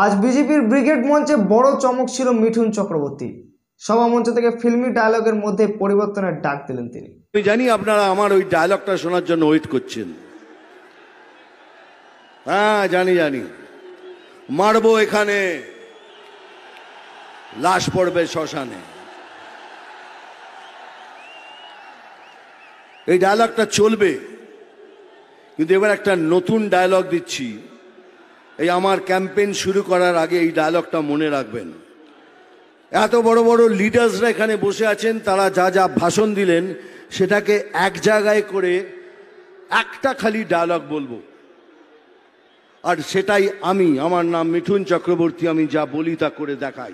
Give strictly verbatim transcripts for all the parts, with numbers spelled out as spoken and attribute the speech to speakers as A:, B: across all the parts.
A: আজ বিজেপির ব্রিগেড মঞ্চে বড় চমক ছিল মিঠুন চক্রবর্তী। সভা মঞ্চ থেকে ফিল্মি ডায়লগের মধ্যে পরিবর্তনের ডাক দিলেন তিনি।
B: আমি জানি আপনারা আমার ওই ডায়লগটা শোনার জন্য ওয়েট করছেন। হ্যাঁ জানি জানি মারবো এখানে, লাশ পড়বে শ্মশানে। এই ডায়লগটা চলবে, কিন্তু এবার একটা নতুন ডায়লগ দিচ্ছি। এই আমার ক্যাম্পেইন শুরু করার আগে এই ডায়লগটা মনে রাখবেন। এত বড় বড় লিডার্সরা এখানে বসে আছেন, তারা যা যা ভাষণ দিলেন সেটাকে এক জায়গায় করে একটা খালি ডায়লগ বলবো, আর সেটাই আমি। আমার নাম মিঠুন চক্রবর্তী, আমি যা বলি তা করে দেখাই।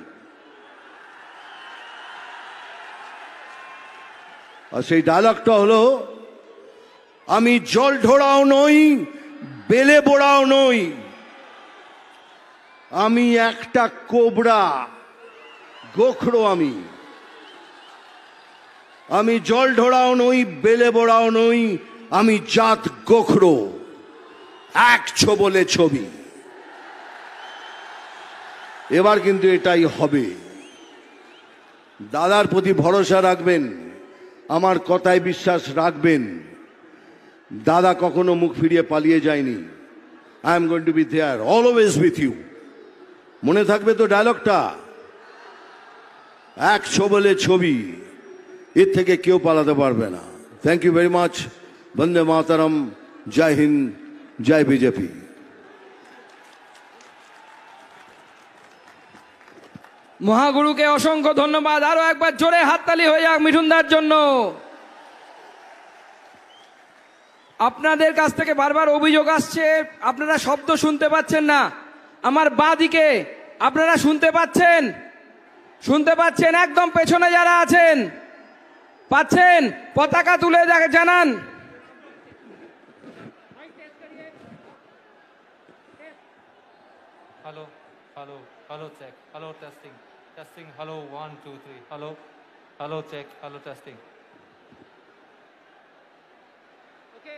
B: আর সেই ডায়লগটা হলো, আমি জল ঢোড়াও নই, বেলে বোড়াও নই, আমি একটা কোবরা গোখরো। আমি আমি জল ঢোড়াও নই, বেলে বোড়াও নই, আমি জাত গোখরো, এক ছোবলে ছবি। এবার কিন্তু এটাই হবে। দাদার প্রতি ভরসা রাখবেন, আমার কথায় বিশ্বাস রাখবেন। দাদা কখনো মুখ ফিরিয়ে পালিয়ে যায়নি। I am going to be there always with you. মনে থাকবে তো ডায়লগটা? এক ছোবলে ছবি, এর থেকে কেউ পালাতে পারবে না। Thank you very much. Vande Mataram, জয় হিন্দ, জয় বিজেপি।
C: মহাগুরুকে অসংখ্য ধন্যবাদ। আরো একবার জোরে হাততালি হয়ে যাক মিঠুনদার জন্য। আপনাদের কাছ থেকে বারবার অভিযোগ আসছে, আপনারা শব্দ শুনতে পাচ্ছেন না। আমার বাঁ দিকে আপনারা শুনতে পাচ্ছেন? শুনতে পাচ্ছেন? একদম পেছনে যারা আছেন পাচ্ছেন? পতাকা তুলে জানান।
D: Hello, hello, hello, check, hello, testing, testing, hello, one, two, three, hello, hello, check, hello, testing. Okay.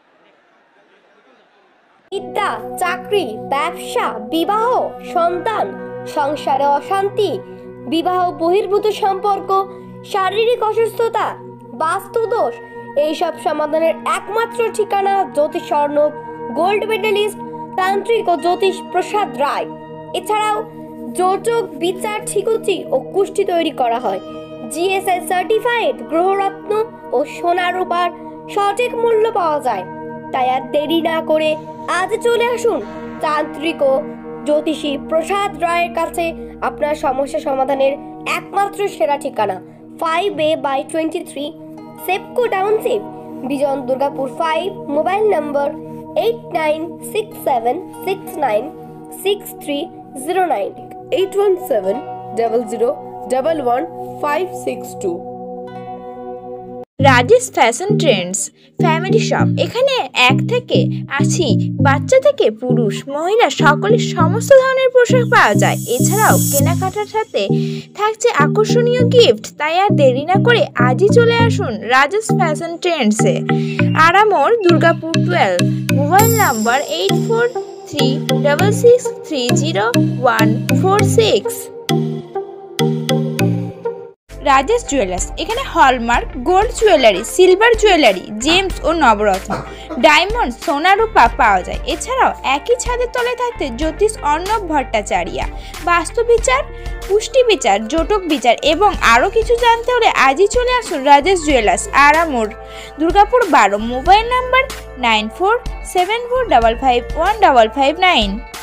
E: বিদ্যা, চাকরি, ব্যবসা, বিবাহ, সন্তান, সংসারে অশান্তি, বিবাহ বহির্ভূত সম্পর্ক, শারীরিক অসুস্থতা, বাস্তুদোষ, এইসব সমাধানের একমাত্র ঠিকানা জ্যোতিষ স্বর্ণব গোল্ড মেডেলিস্ট তান্ত্রিক ও জ্যোতিষ প্রসাদ রায়। এছাড়াও যোজক, বিচার, ঠিকুচি ও কুষ্টি তৈরি করা হয়। জিএসআই সার্টিফাইড গ্রহরত্ন ও সোনা রূপার সঠিক মূল্য পাওয়া যায়। তাই আর দেরি না করে আজ চলে আসুন তান্ত্রিক ও জ্যোতিষী প্রসাদ রায়ের কাছে। আপনার সমস্যা সমাধানের একমাত্র সেরা ঠিকানা five A by twenty three Sepco township, Bijan, Durgapur five. Mobile number eight nine six seven six nine six three zero nine, eight one seven double zero double one five six two.
F: Rajesh fashion trends family shop. এখানে এক থেকে আশি, বাচ্চা থেকে পুরুষ, মহিলা সকলের সমস্ত ধরনের পোশাক পাওয়া যায়। এছাড়াও কেনাকাটার সাথে থাকছে আকর্ষণীয় গিফট। তাই আর দেরি না করে আজই চলে আসুন রাজেশ ফ্যাশন ট্রেন্ডসে, Aramore, Durgapur twelve. Mobile number eight four three double six three zero one four six. Rajesh jewellers, এখানে hallmark gold jewellery, silver jewellery, gems ও নবরত্ন, ডায়মন্ড, সোনা রূপা পাওয়া যায়। এছাড়াও একই ছাদের তলায় থাকতে জ্যোতিষ অর্ণব ভট্টাচার্য, বাস্তু বিচার, পুষ্টি বিচার, জটক বিচার এবং আরও কিছু জানতে হলে আজই চলে আসুন রাজেশ জুয়েলার্স, আরামোড়, দুর্গাপুর বারো। Mobile number nine four seven four double five one double five nine.